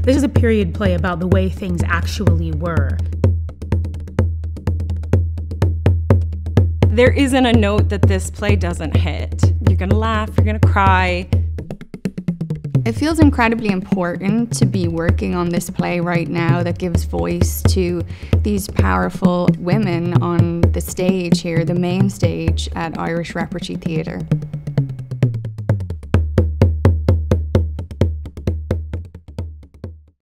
This is a period play about the way things actually were. There isn't a note that this play doesn't hit. You're gonna laugh, you're gonna cry. It feels incredibly important to be working on this play right now that gives voice to these powerful women on the stage here, the main stage at Irish Repertory Theatre.